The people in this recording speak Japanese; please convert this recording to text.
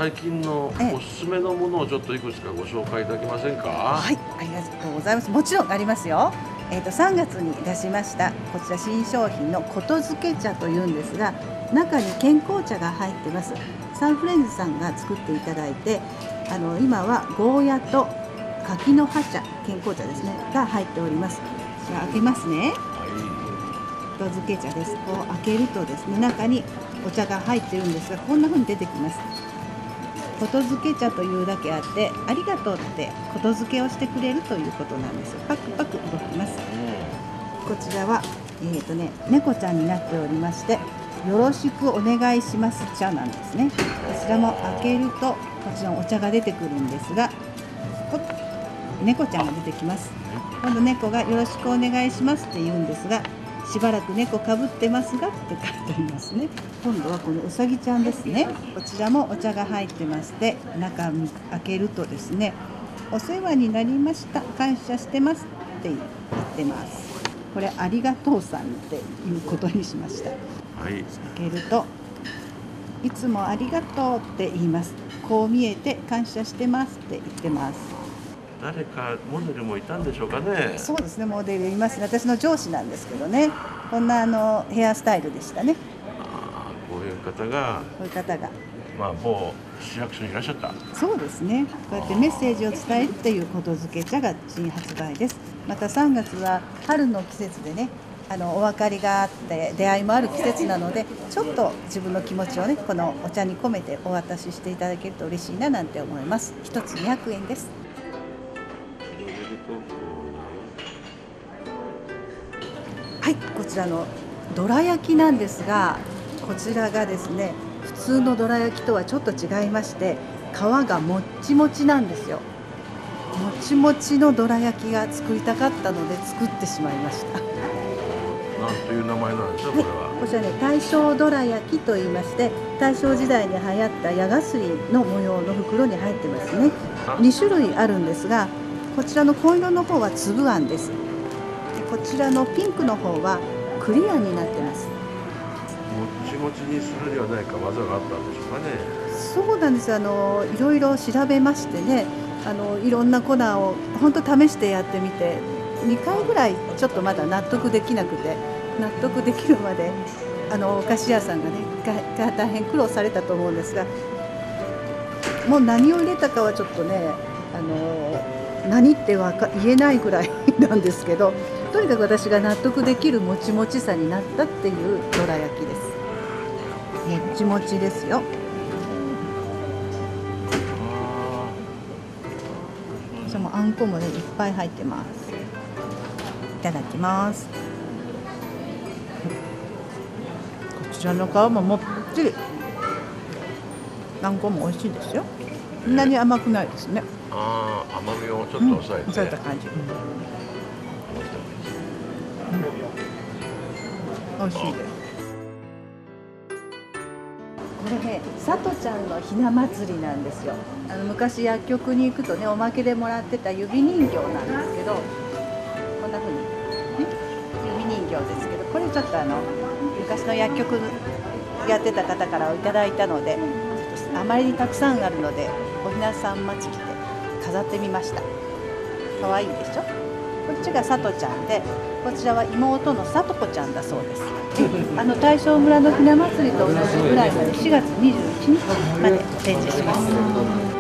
最近のおすすめのものをちょっといくつかご紹介いただけませんか。 はい、ありがとうございます。もちろんありますよ。3月に出しましたこちら新商品のことづけ茶というんですが、中に健康茶が入ってます。サンフレンズさんが作っていただいて、今はゴーヤと柿の葉茶、健康茶ですねが入っております。じゃあ開けますね。ことづけ茶です。こう開けるとですね、中にお茶が入ってるんですが、こんな風に出てきます。ことづけ茶というだけあって、ありがとうってことづけをしてくれるということなんですよ。パクパク動きます。こちらは猫ちゃんになっておりまして、よろしくお願いします茶なんですね。こちらも開けるともちろんお茶が出てくるんですが、猫ちゃんが出てきます。今度猫がよろしくお願いしますって言うんですが、しばらく猫かぶってますがって書いてありますね。今度はこのうさぎちゃんですね。こちらもお茶が入ってまして、中身開けるとですね、お世話になりました、感謝してますって言ってます。これありがとうさんっていうことにしました。はい、開けるといつもありがとうって言います。こう見えて感謝してますって言ってます。 誰かモデルもいたんでしょうかね。 そうですね、モデルいますね。私の上司なんですけどね、こんなヘアスタイルでしたね。 こういう方が某市役所にいらっしゃった。そうですね。こうやってメッセージを伝えるっていうことづけ茶が新発売です。また3月は春の季節でね、お別れがあって出会いもある季節なので、ちょっと自分の気持ちをね、このお茶に込めてお渡ししていただけると嬉しいななんて思います。1つ200円です。はい、こちらのどら焼きなんですが、こちらがですね、普通のどら焼きとはちょっと違いまして、皮がもっちもちなんですよ。もちもちのどら焼きが作りたかったので作ってしまいました。 なんという名前なんでしょう、これは。 こちらね、大正どら焼きと言いまして、大正時代に流行った矢がすりの模様の袋に入ってますね。2種類あるんですが、こちらの紺色の方は粒あんです。こちらのピンクの方はクリアになってます。 もっちもちにするには何か技があったんでしょうかね。 そうなんです。いろいろ調べましてね、いろんな粉を本当試してやってみて、2回ぐらいちょっとまだ納得できなくて、納得できるまでお菓子屋さんがね大変苦労されたと思うんですが、もう何を入れたかはちょっとね何って言えないぐらいなんですけど、とにかく私が納得できるもちもちさになったっていうどら焼きです。もちもちですよ。それもあんこもねいっぱい入ってます。いただきます。こちらの皮ももっちり、あんこも美味しいですよ。そんなに甘くないですね。 甘みをちょっと抑えて、 抑えた感じ。美味しいです。これね、さとちゃんのひな祭りなんですよ。昔薬局に行くとね、おまけでもらってた指人形なんですけど、こんな風に、ね、指人形ですけど、これちょっと昔の薬局やってた方からいただいたので、ちょっとあまりにたくさんあるので、おひなさん祭りで飾ってみました。可愛いでしょ。こっちがさとちゃんで、こちらは妹のさとこちゃんだそうです。大正村のひな祭りと同じぐらいまで4月21日まで展示します。